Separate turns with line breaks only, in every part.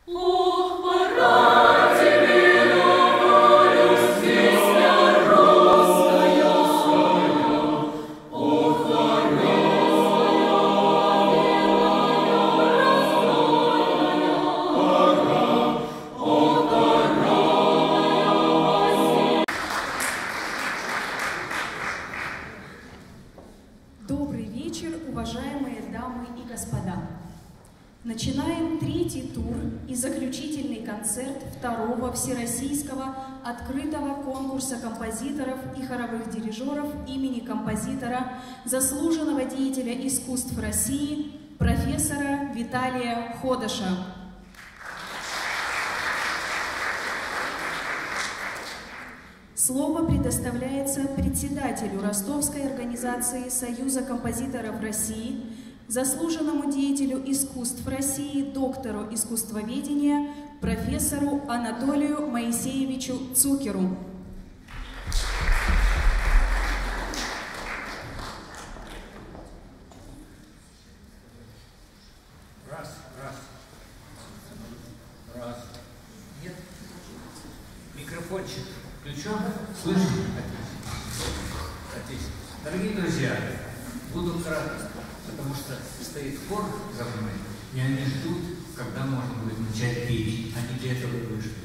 Добрый вечер, уважаемые дамы и господа! Начинаем третий тур и заключительный концерт второго всероссийского открытого конкурса композиторов и хоровых дирижеров имени композитора, заслуженного деятеля искусств России, профессора Виталия Ходоша. Слово предоставляется председателю Ростовской организации Союза композиторов России, заслуженному деятелю искусств России, доктору искусствоведения, профессору Анатолию Моисеевичу Цукеру.
Раз. Нет? Микрофончик включен? Слышно? Отлично. Дорогие друзья, буду краток, потому что стоит хор за мной, и они ждут, когда можно будет начать петь. Они для этого и вышли.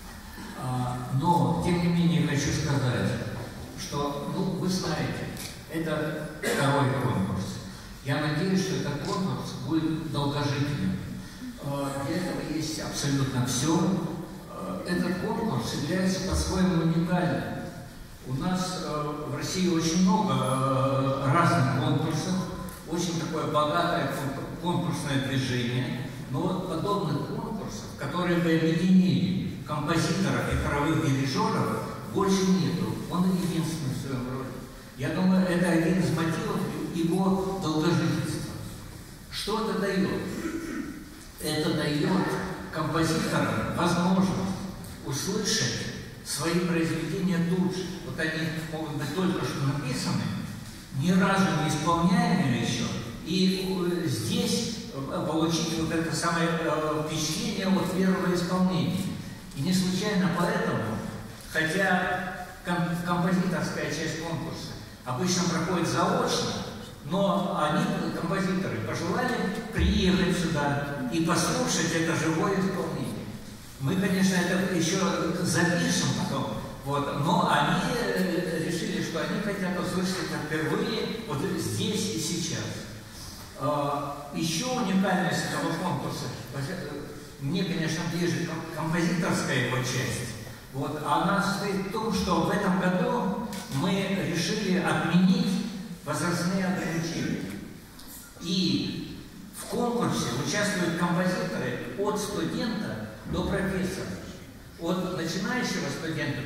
Но, тем не менее, хочу сказать, что, вы знаете, это второй конкурс. Я надеюсь, что этот конкурс будет долгожительным. Для этого есть абсолютно все. Этот конкурс является по-своему уникальным. У нас в России очень много разных конкурсов, очень такое богатое конкурсное движение, но вот подобных конкурсов, которые бы объединили композиторов и хоровых дирижеров, больше нету. Он единственный в своем роде. Я думаю, это один из мотивов его долгожительства. Что это дает? Это дает композиторам возможность услышать свои произведения тут же. Вот они могут быть только что написаны, ни разу не исполняемые еще, и здесь получить вот это самое впечатление от первого исполнения. И не случайно поэтому, хотя композиторская часть конкурса обычно проходит заочно, но они, композиторы, пожелали приехать сюда и послушать это живое исполнение. Мы, конечно, это еще запишем потом, но они решили, что они хотят услышать это впервые вот здесь и сейчас. Еще уникальность этого конкурса, мне, конечно, ближе композиторская его часть. Она состоит в том, что в этом году мы решили отменить возрастные ограничения. И в конкурсе участвуют композиторы от студента до профессора, от начинающего студента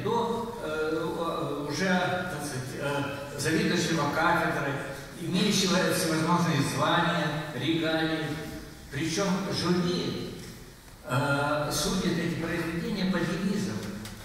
до уже, так сказать, заведующего кафедрой, имеющего всевозможные звания, регалии. Причем жюри судят эти произведения по девизам.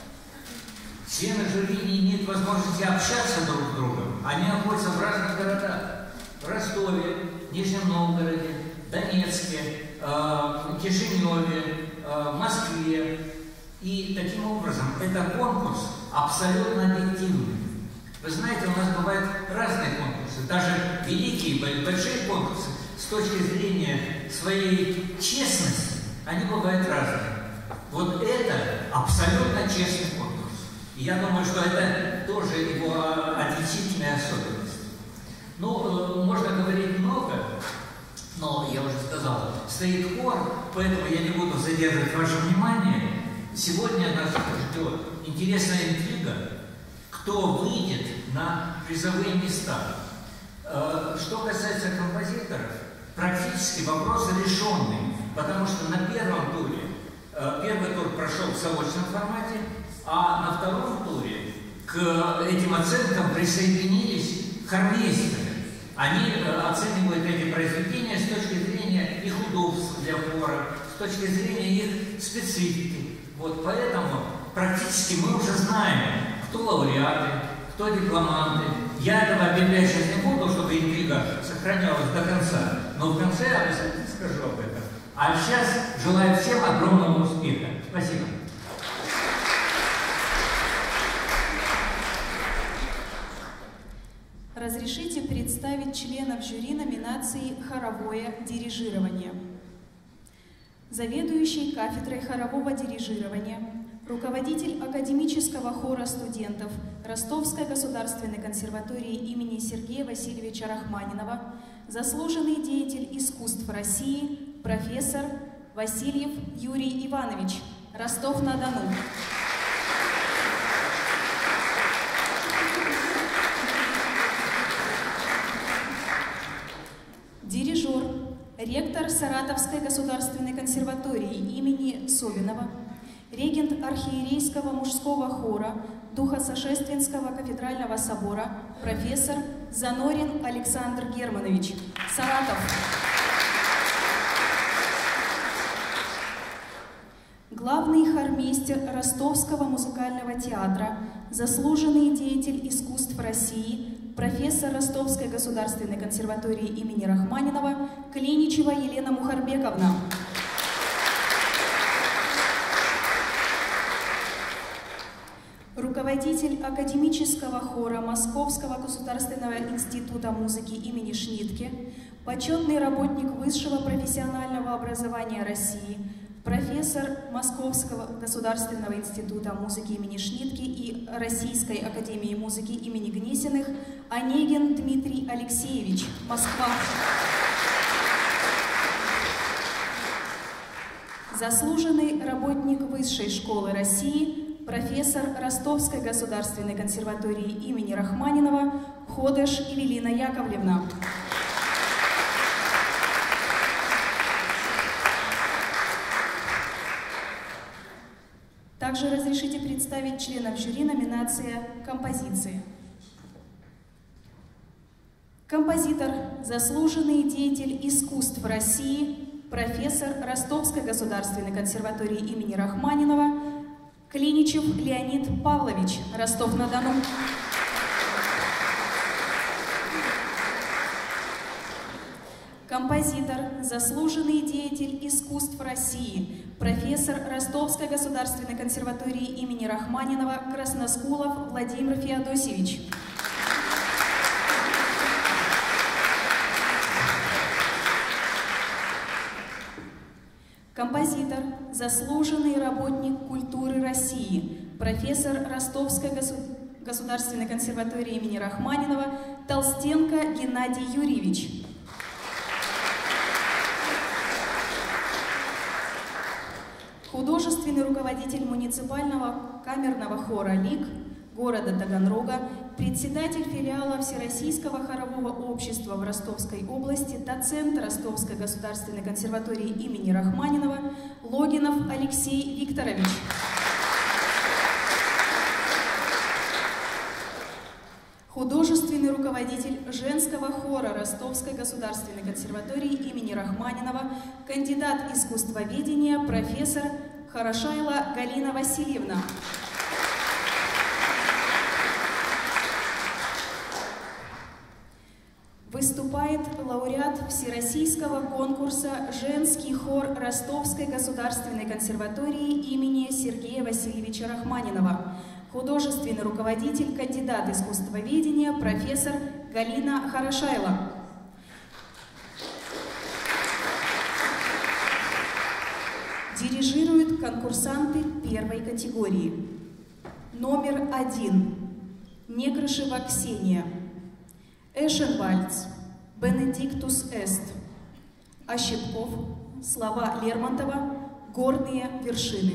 Члены жюри не имеют возможности общаться друг с другом. Они находятся в разных городах. В Ростове, Нижнем Новгороде, Донецке, Кишиневе, Москве. И таким образом это конкурс абсолютно объективный. Вы знаете, у нас бывают разные конкурсы, даже великие, большие конкурсы, с точки зрения своей честности, они бывают разные. Вот это абсолютно честный конкурс. И я думаю, что это тоже его отличительная особенность. Можно говорить много, но я уже сказал, стоит хор, поэтому я не буду задерживать ваше внимание. Сегодня нас ждет интересная интрига, кто выйдет на призовые места. Что касается композиторов, практически вопрос решенный, потому что на первом туре, первый тур прошел в заочном формате, а на втором туре к этим оценкам присоединились хормейстеры. Они оценивают эти произведения с точки зрения их удобства для хора, с точки зрения их специфики. Поэтому практически мы уже знаем, кто лауреаты, кто дипломанты. Я этого объявлять сейчас не буду, чтобы интрига сохранялась до конца, но в конце обязательно скажу об этом. А сейчас желаю всем огромного успеха. успеха. Спасибо.
Разрешите представить членов жюри номинации «Хоровое дирижирование». Заведующий кафедрой хорового дирижирования, руководитель академического хора студентов Ростовской государственной консерватории имени Сергея Васильевича Рахманинова, заслуженный деятель искусств России, профессор Васильев Юрий Иванович, Ростов-на-Дону. Дирижер, ректор Саратовской государственной консерватории имени Собинова, регент архиерейского мужского хора Духосошественского кафедрального собора, профессор Занорин Александр Германович, Саратов. Главный хормейстер Ростовского музыкального театра, заслуженный деятель искусств России, профессор Ростовской государственной консерватории имени Рахманинова Клиничева Елена Мухарбековна. Руководитель академического хора Московского государственного института музыки имени Шнитке, почетный работник высшего профессионального образования России, профессор Московского государственного института музыки имени Шнитке и Российской академии музыки имени Гнесиных Онегин Дмитрий Алексеевич, Москва. Заслуженный работник Высшей школы России, профессор Ростовской государственной консерватории имени Рахманинова Ходеш Эвелина Яковлевна. Также разрешите представить членов жюри номинация «Композиции». Композитор, заслуженный деятель искусств России, профессор Ростовской государственной консерватории имени Рахманинова Клиничев Леонид Павлович, Ростов-на-Дону. Композитор, заслуженный деятель искусств России, профессор Ростовской государственной консерватории имени Рахманинова Красноскулов Владимир Феодосевич. Композитор, заслуженный работник культуры России, профессор Ростовской государственной консерватории имени Рахманинова Толстенко Геннадий Юрьевич. Художественный руководитель муниципального камерного хора «Лик» города Таганрога, председатель филиала Всероссийского хорового общества в Ростовской области, доцент Ростовской государственной консерватории имени Рахманинова Логинов Алексей Викторович. Художественный руководитель женского хора Ростовской государственной консерватории имени Рахманинова, кандидат искусствоведения, профессор Хорошайла Галина Васильевна. Выступает лауреат Всероссийского конкурса «Женский хор Ростовской государственной консерватории имени Сергея Васильевича Рахманинова», художественный руководитель, кандидат искусствоведения, профессор Галина Хорошайла. Дирижируют конкурсанты первой категории. Номер 1. Некрашева Ксения. Эшенвальдс, Бенедиктус Эст. Ощепков, слова Лермонтова, «Горные вершины».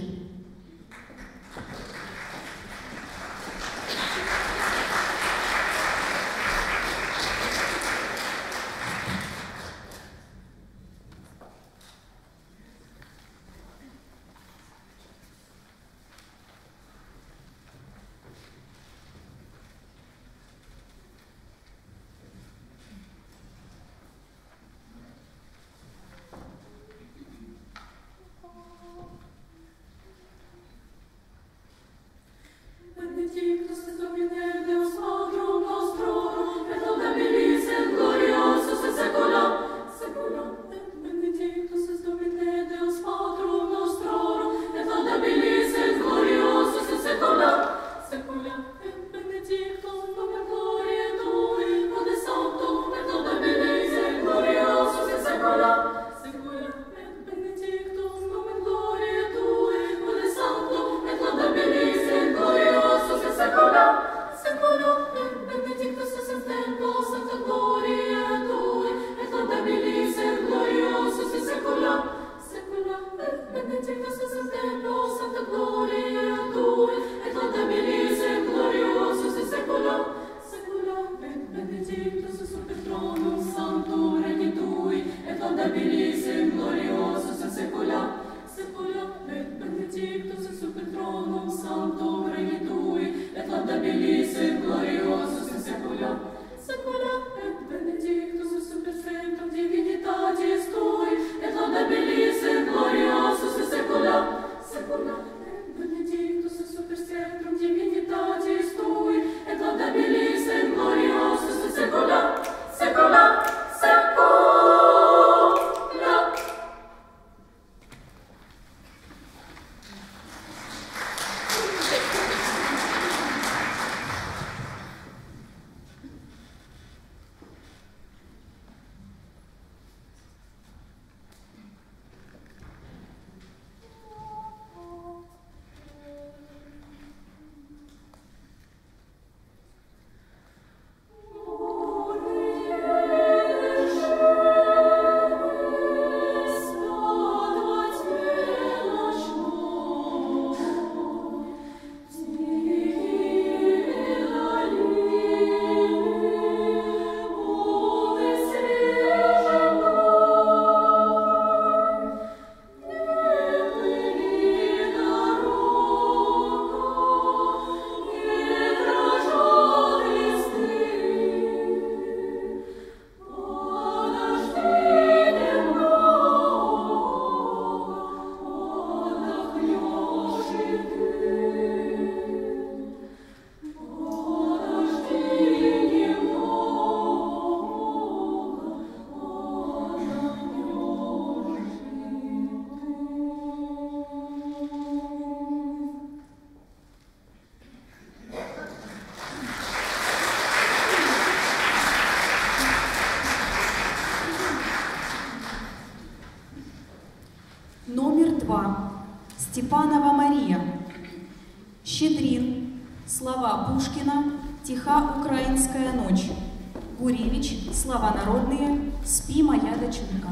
Степанова Мария. Щедрин. Слова Пушкина. Тиха украинская ночь. Гуревич. Слова народные. Спи, моя дочурка.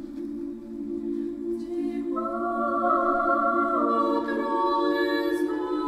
Украинская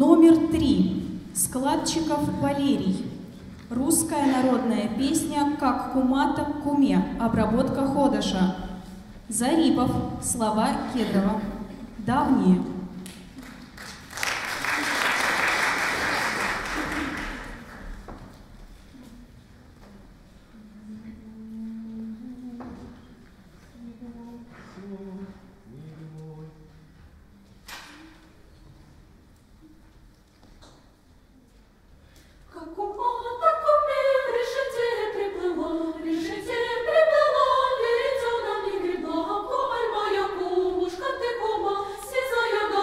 Номер 3. Складчиков Валерий. Русская народная песня «Как кума, так куме». Обработка Ходыша. Зарипов. Слова Кедрова. Давние.
Сизая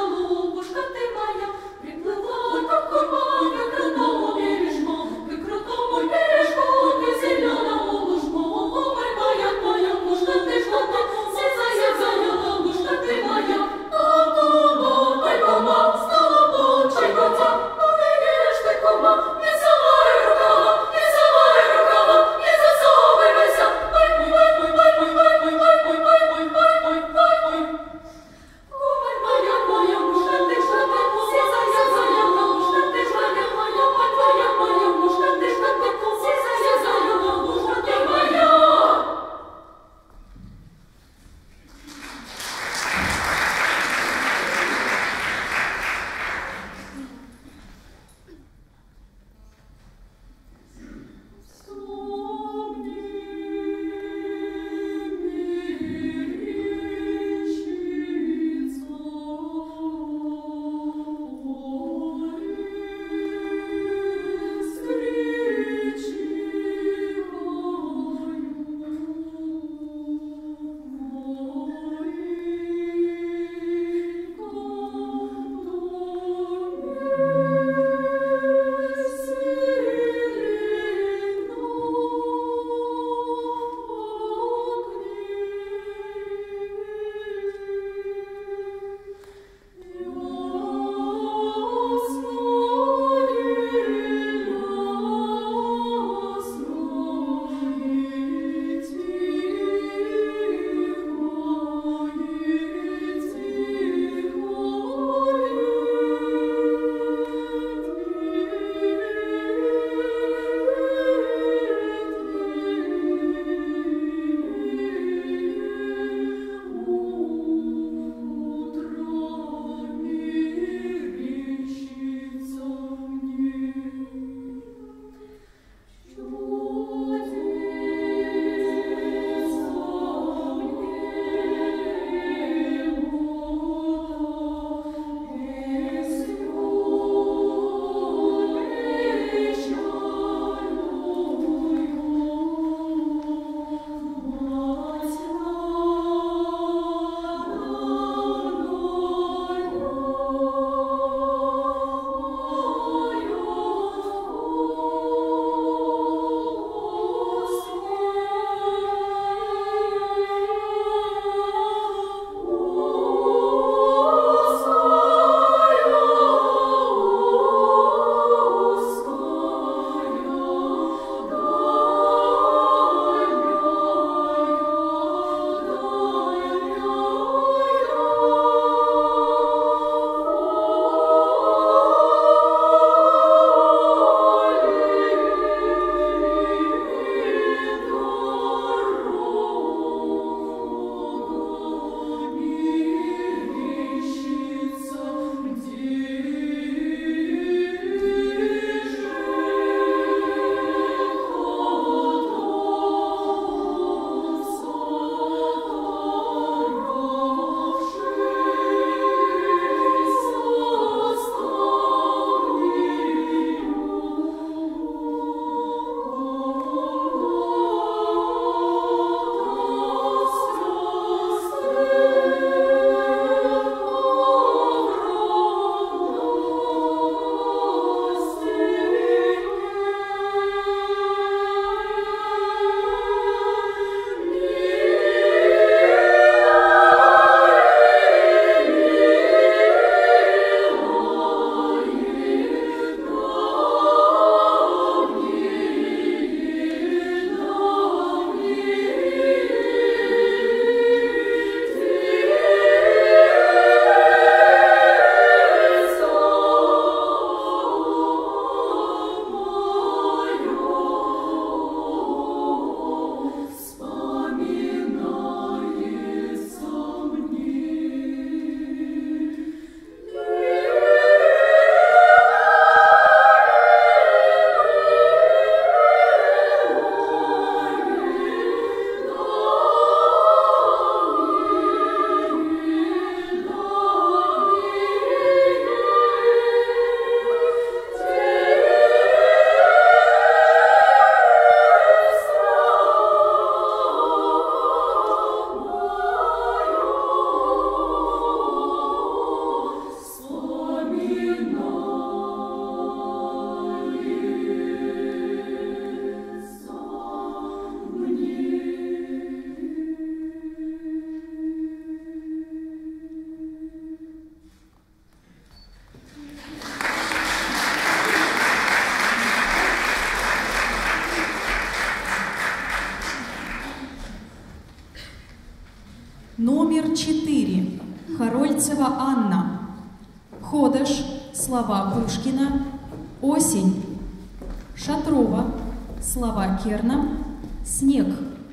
4. Харольцева Анна. Ходыш. Слова Пушкина. Осень. Шатрова. Слова Керна. Снег.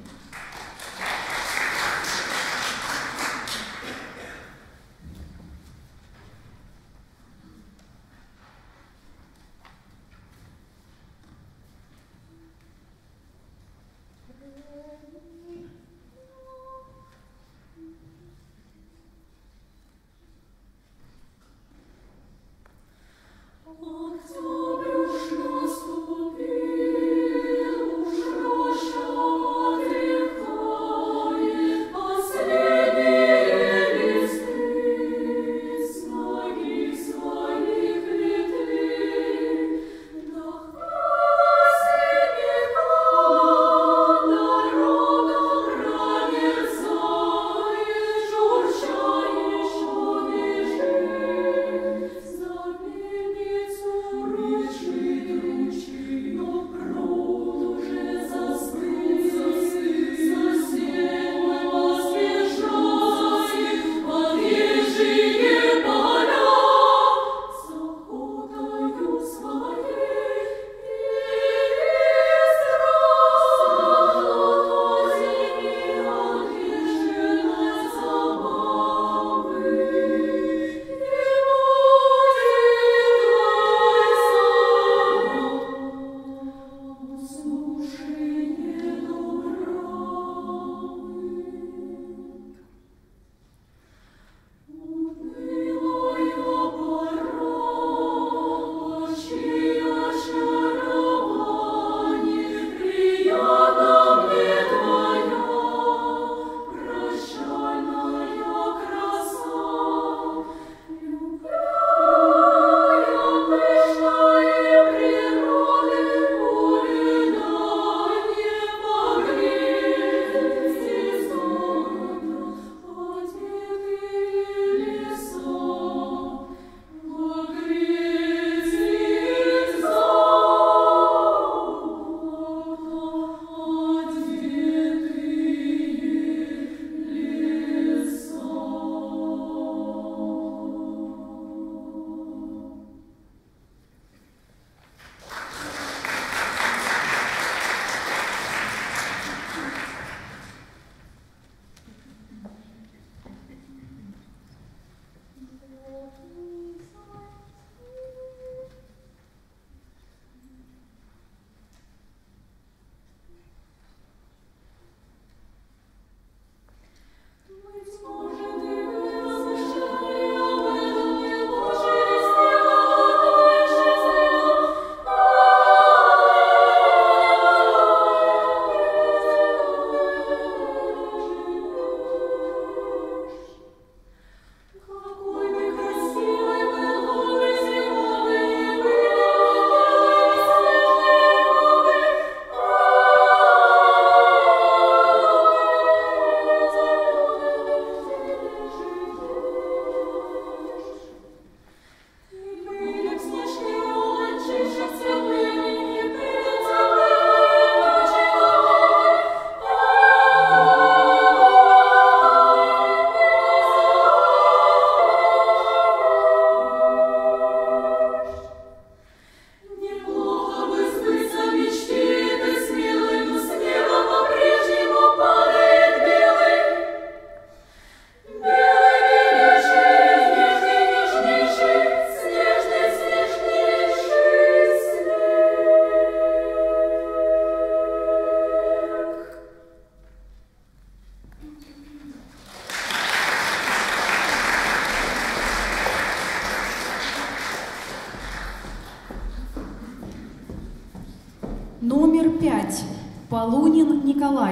Номер 5. Полунин Николай.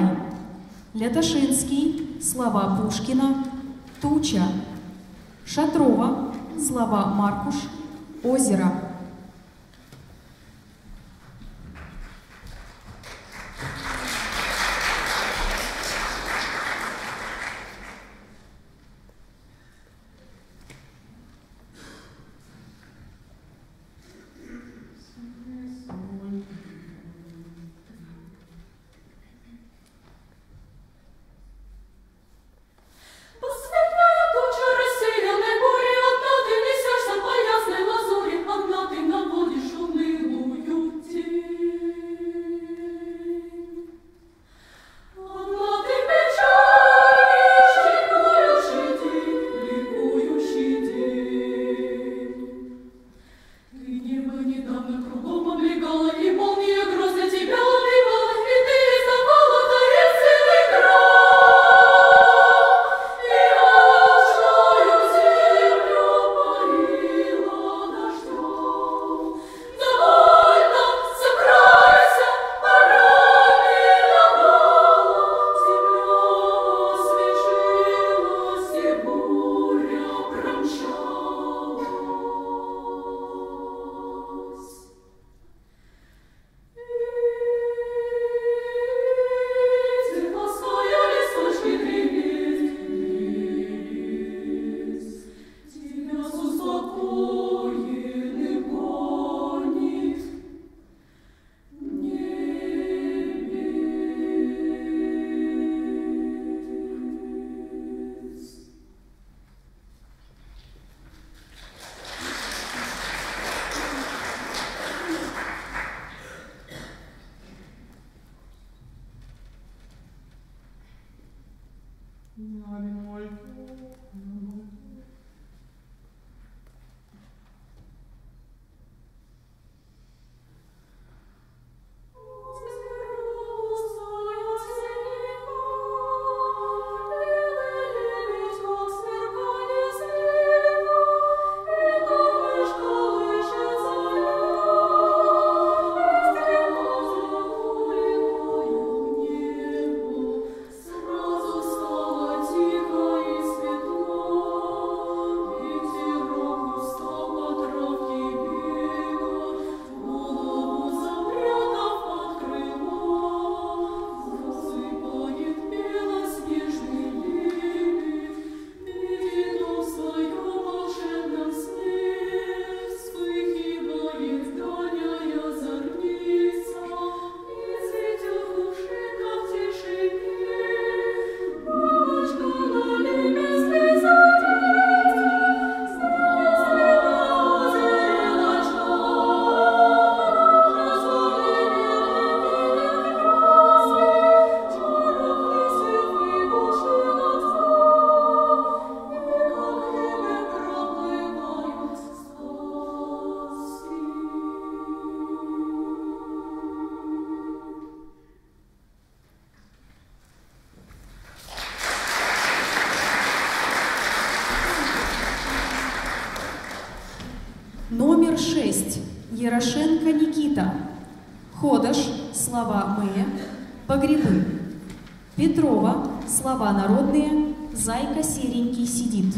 Лятошинский. Слова Пушкина. Туча. Шатрова. Слова Маркуш. Озеро.
Посвятай
6. Ярошенко Никита. Ходаш, слова «мы», погребы. Петрова, слова народные, зайка серенький сидит.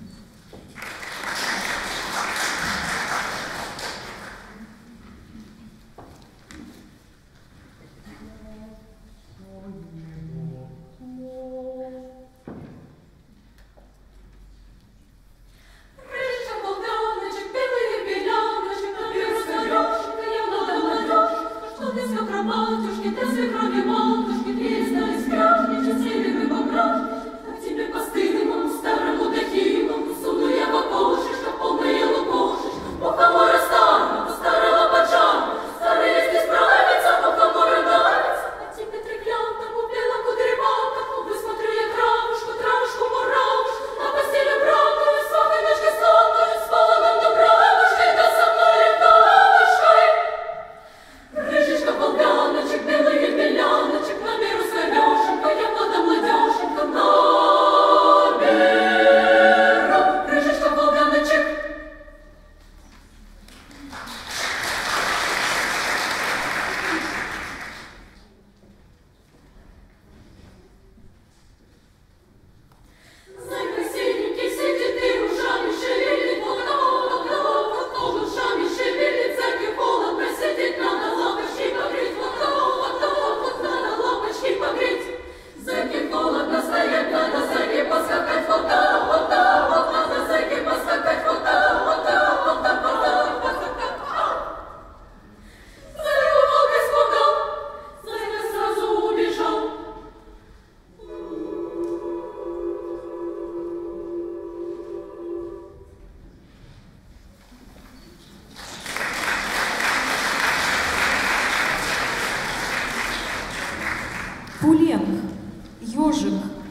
Пуленг, Ежик,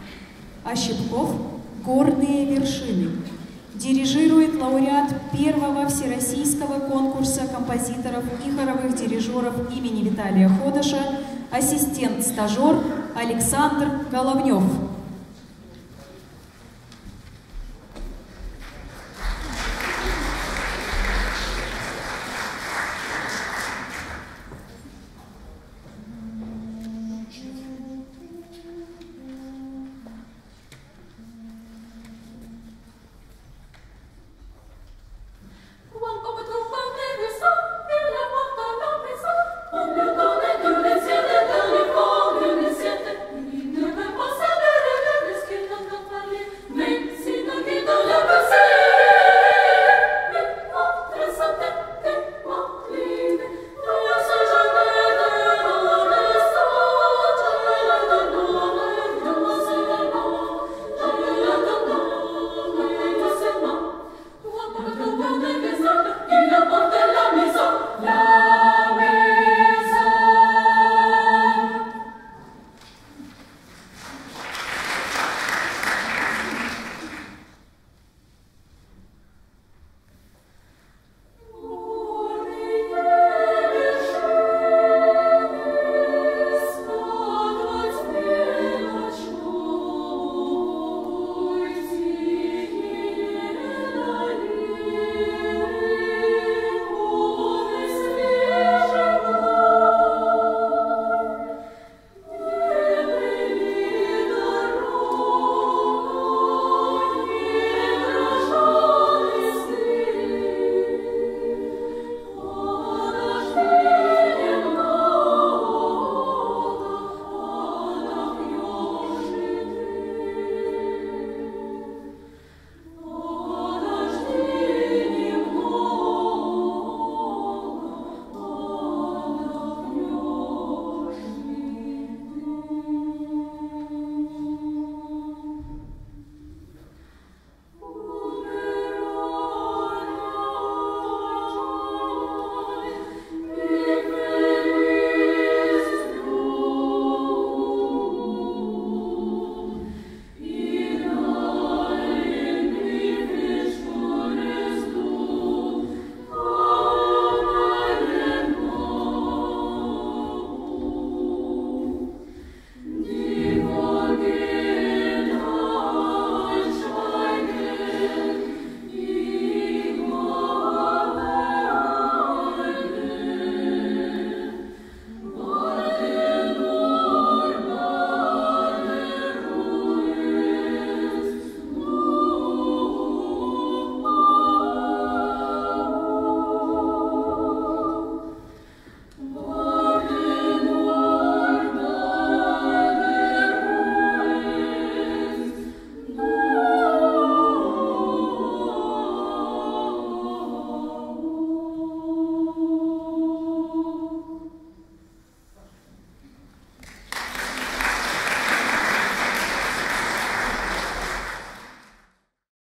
Ощепков, горные вершины. Дирижирует лауреат первого всероссийского конкурса композиторов и хоровых дирижеров имени Виталия Ходоша, ассистент-стажер Александр Головнев.